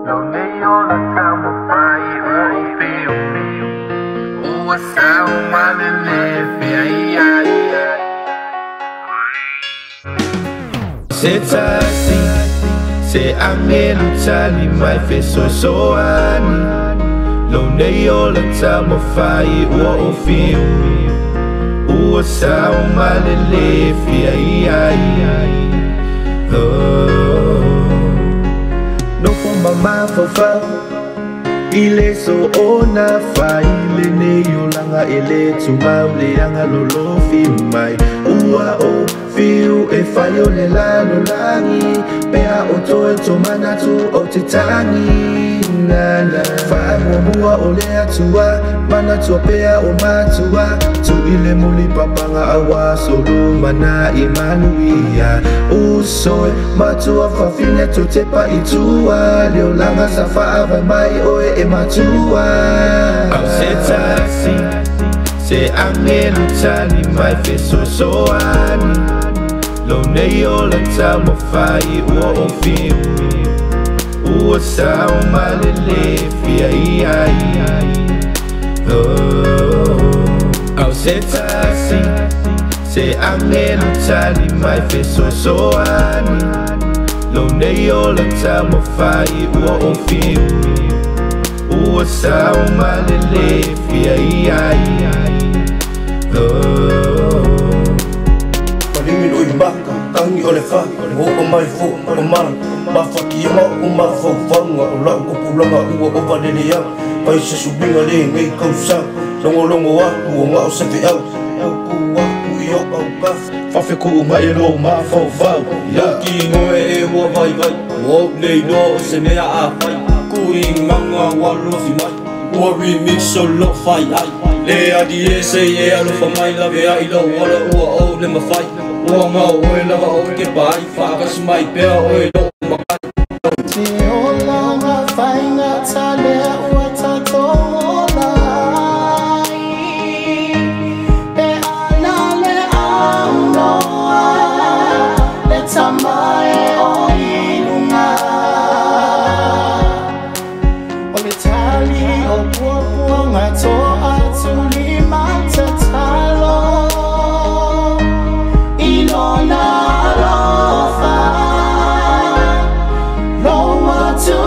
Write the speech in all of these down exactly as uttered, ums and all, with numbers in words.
Lâu nay Ola theo một vài ưu phiêu. Ủa sao mà lên lệ phía ai. Se tasi, se angelo tali mai fe so so ani. Lâu nay Ola theo một vài ưu phiêu. Ủa sao mà lên lệ phía ai. No for mama for fa ile so ona fa ile ne yolanga ele tuma le anga lolo fi mai ua o fiu e fa yo le la lo langi pea o to e to mana tu o titani na na fa mo bua o le atua mana tu pea o matua tu ile muli papanga awa solo mana imanuia usoi matua fa fine to te pa itua le langa sa fa va mai o e matua au se tasi se angelo tali mai fe so so ani lo nei Ola ta mo fai o o fi o sa o malele fi ai ai oh au se tasi se angelo tali mai fe so so ani lo nei Ola ta mo fai o o fi o sa o malele fi ai ai oh Palingi oi baka, kangi ole fa, o o mai fo, o mara, ma fa ki ma o ma fo fanga, o la ko pulanga ua o vanele ya, pai se subinga le ngai kausa, longo longo wa, o ma o se fe au, o ku wa, o yo au ka, fa fe ku ma e lo ma fo fa, ya ki no e o vai vai, o nei no se me a fai, ku i manga wa lo fi mai, o remix solo fai ai. Le adi e se e alo fa mai la ve ai lo wala ua o le mafai ua ma o e lava o ke pai fa kas mai pe o e lo makai Te ola nga fai nga tale ua tato ola e ala le au noa le tamae o ilunga o le tali o pua pua nga toa lima tatalo ilona lofa loa tu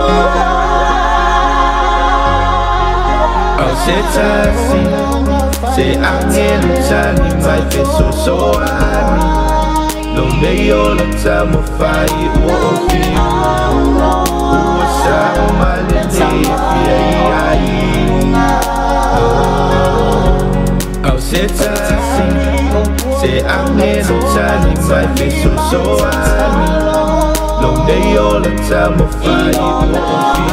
au se tasi se angelo tali mai fe so so ani lo nei Ola ta mo fai o o fi o sa o malele fi ai au se tasi se angelo tali mai fe so so ani lo nei Ola ta mo fai o o fi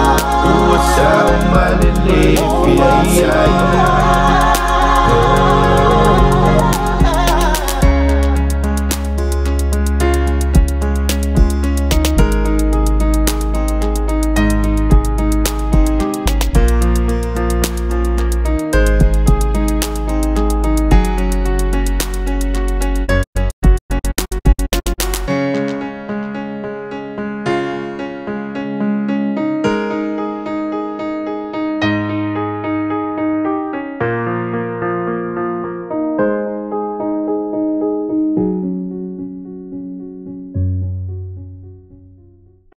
o sa o malele fi ai ai